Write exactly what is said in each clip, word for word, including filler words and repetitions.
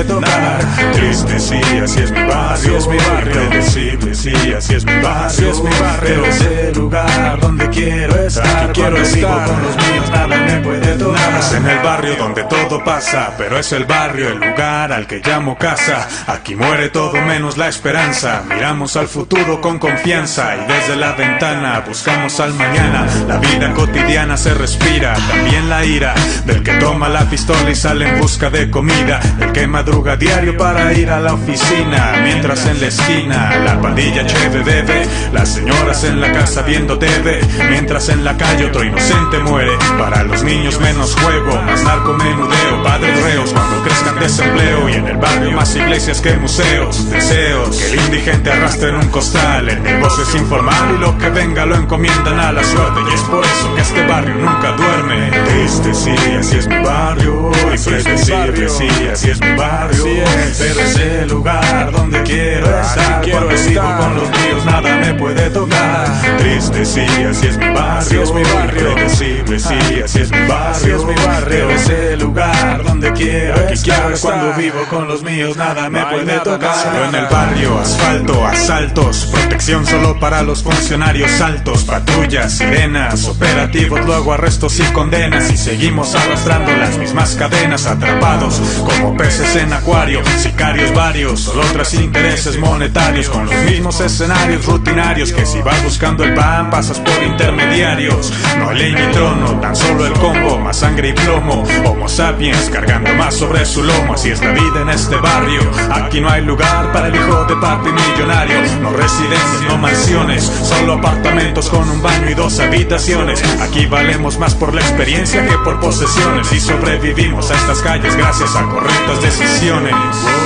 puede tocar. Triste, sí, así es mi barrio, es mi barrio. Impredecible, sí, así es mi barrio, así es mi barrio. Pero es el lugar donde quiero estar. Aquí quiero estar con los míos, nada me puede tocar. Nada es en el barrio donde todo pasa, pero es el barrio el lugar al que llamo casa. Aquí muere todo menos la esperanza. Miramos al futuro con confianza y desde la ventana buscamos al mañana. La vida cotidiana se respira, también la ira del que toma la pistola y sale en busca de comida, el que madruga diario para ir a la oficina, mientras en la esquina la pandilla cheve bebe, las señoras en la casa viendo T V, mientras en la calle otro inocente muere. Para los niños menos juego, más narcomenudeo, padres reos cuando crezcan desempleo, y en el barrio más iglesias que museos. Deseos que el indigente arrastre en un costal, el negocio es informal y lo que venga lo encomiendan a la suerte, y es por eso que este barrio nunca duerme. Triste, sí, así es mi barrio, impredecible, sí, así es mi barrio, pero es el lugar donde quiero estar. Cuando vivo con los míos nada me puede tocar. Triste, sí, así es mi barrio, impredecible, sí, así es mi barrio, pero es el lugar donde quiero estar. Cuando vivo con los míos nada me puede tocar. Solo en el barrio, asfalto, asaltos, protección solo para los funcionarios altos, patrullas, sirenas, operativos, luego arrestos y condenas, y seguimos arrastrando las mismas cadenas, atrapados como peces en acuario, sicarios varios, solo tras intereses monetarios, con los mismos escenarios rutinarios, que si vas buscando el pan pasas por intermediarios. No hay ley ni trono, tan solo el combo, más sangre y plomo, homo sapiens cargando más sobre su lomo. Así es la vida en este barrio, aquí no hay lugar para el hijo de papi millonario, no residencias, no mansiones, solo apartamentos con un baño y dos habitaciones. Aquí valemos más por la experiencia que por posesiones, y sobrevivimos a estas calles gracias a correctas decisiones.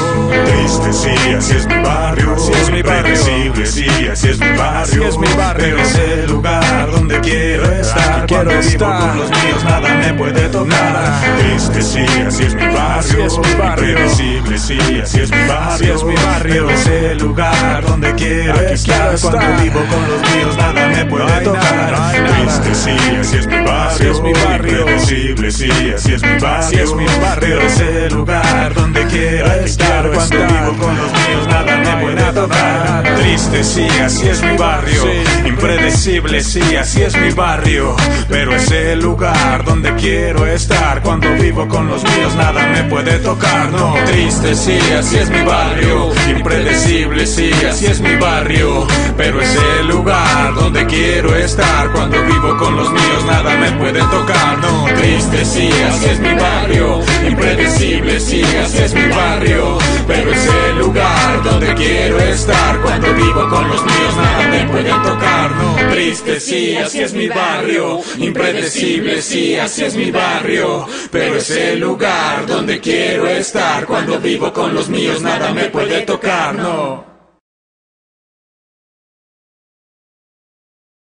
Triste, sí, así es mi barrio, así es mi barrio. Impredecible, sí, así es mi barrio, así es mi barrio. Pero es el lugar donde quiero estar. Cuando vivo con los míos nada me puede tocar. Triste, sí, así es mi barrio, así es mi barrio. Impredecible, sí, así es mi barrio, así es mi barrio. Pero es el lugar donde quiero estar. Cuando vivo con los míos nada me puede tocar. Triste, sí, así es mi barrio, así es mi barrio. Impredecible, sí, así es mi barrio, así es mi barrio. Pero es el lugar donde quiero estar. Cuando vivo con los míos nada me puede tocar. Triste, sí, así es mi barrio. Impredecible, sí, así es mi barrio. Pero es el lugar donde quiero estar. Cuando vivo con los míos nada me puede tocar. No, triste, sí, así es mi barrio. Impredecible, sí, así es mi barrio. Pero es el lugar donde quiero estar. Cuando vivo con los míos nada me puede tocar. No, triste, sí, así es mi barrio. Impredecible, sí, así es mi barrio. Pero es el lugar donde quiero estar. Cuando vivo con los míos nada me puede tocar. No, triste, sí, así es mi barrio. Impredecible, sí, así es mi barrio. Pero es el lugar donde quiero estar. Cuando vivo con los míos nada me puede tocar. No.